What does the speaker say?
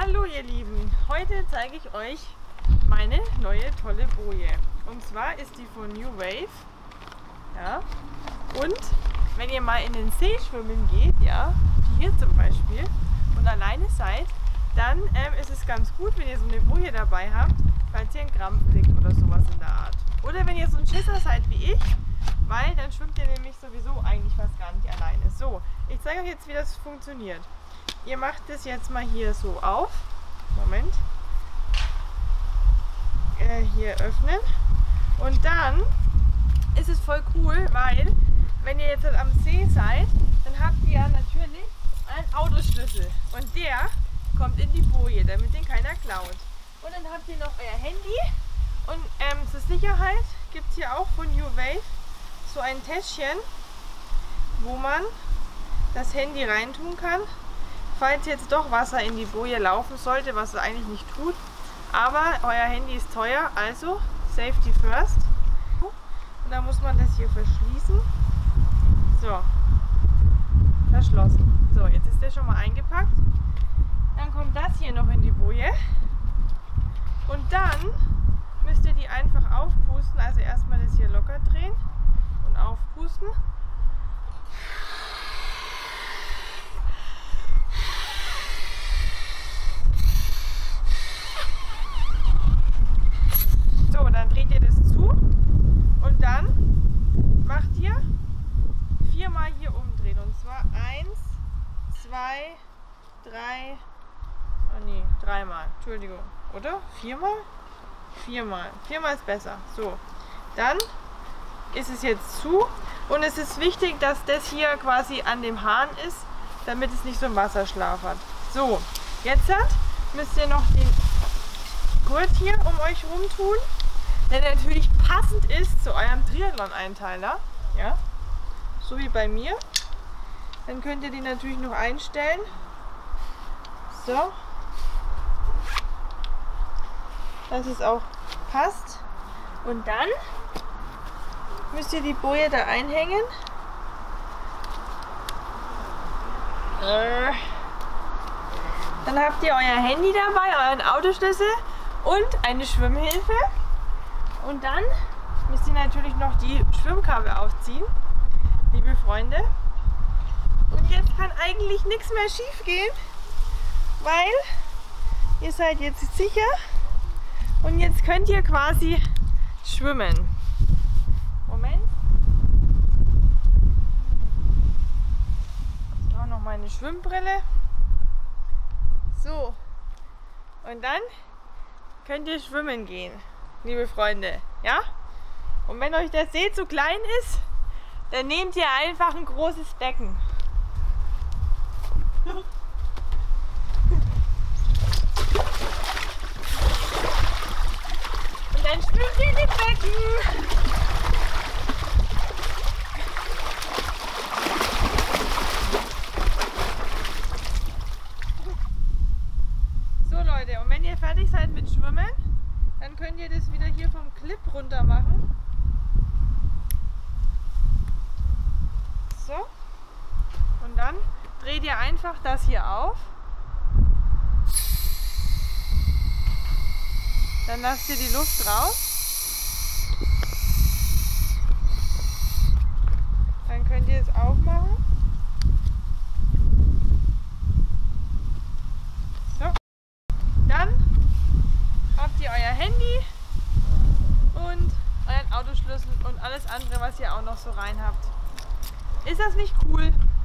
Hallo ihr Lieben, heute zeige ich euch meine neue tolle Boje. Und zwar ist die von New Wave. Ja. Und wenn ihr mal in den See schwimmen geht, ja, wie hier zum Beispiel, und alleine seid, dann ist es ganz gut, wenn ihr so eine Boje dabei habt, falls ihr einen Krampf kriegt oder sowas in der Art. Oder wenn ihr so ein Schisser seid wie ich, weil dann schwimmt ihr nämlich sowieso eigentlich fast gar nicht alleine. So, ich zeige euch jetzt, wie das funktioniert. Ihr macht das jetzt mal hier so auf. Moment. Hier öffnen. Und dann ist es voll cool, weil wenn ihr jetzt am See seid, dann habt ihr ja natürlich einen Autoschlüssel. Und der kommt in die Boje, damit den keiner klaut. Und dann habt ihr noch euer Handy. Und zur Sicherheit gibt es hier auch von New Wave so ein Täschchen, wo man das Handy reintun kann. Falls jetzt doch Wasser in die Boje laufen sollte, was es eigentlich nicht tut. Aber euer Handy ist teuer, also Safety first. Und dann muss man das hier verschließen. So, verschlossen. So, jetzt ist der schon mal eingepackt. Dann kommt das hier noch in die Boje. Und dann müsst ihr die einfach aufpusten. Also erstmal das hier locker drehen und aufpusten. So, dann dreht ihr das zu und dann macht ihr 4-mal hier umdrehen. Und zwar 1, 2, 3, oh nee, 3-mal, Entschuldigung, oder? 4-mal? 4-mal. 4-mal ist besser. So, dann ist es jetzt zu und es ist wichtig, dass das hier quasi an dem Hahn ist, damit es nicht so einen Wasserschlaf hat. So, jetzt müsst ihr noch den Gurt hier um euch rum tun, der natürlich passend ist zu eurem Triathlon-Einteiler. Ja, so wie bei mir. Dann könnt ihr den natürlich noch einstellen. So, dass es auch passt. Und dann müsst ihr die Boje da einhängen. Dann habt ihr euer Handy dabei, euren Autoschlüssel und eine Schwimmhilfe. Und dann müsst ihr natürlich noch die Schwimmkabel aufziehen, liebe Freunde. Und jetzt kann eigentlich nichts mehr schief gehen, weil ihr seid jetzt sicher und jetzt könnt ihr quasi schwimmen. Moment. Ich brauche noch meine Schwimmbrille. So. Und dann könnt ihr schwimmen gehen, liebe Freunde. Ja? Und wenn euch der See zu klein ist, dann nehmt ihr einfach ein großes Becken. Und dann schwimmt ihr in den Becken. So Leute, und wenn ihr fertig seid mit Schwimmen, dann könnt ihr das wieder hier vom Clip runter machen. So. Und dann dreht ihr einfach das hier auf. Dann lasst ihr die Luft raus. Dann könnt ihr es aufmachen. So. Dann habt ihr euer Handy und euren Autoschlüssel und alles andere, was ihr auch noch so rein habt. Ist das nicht cool?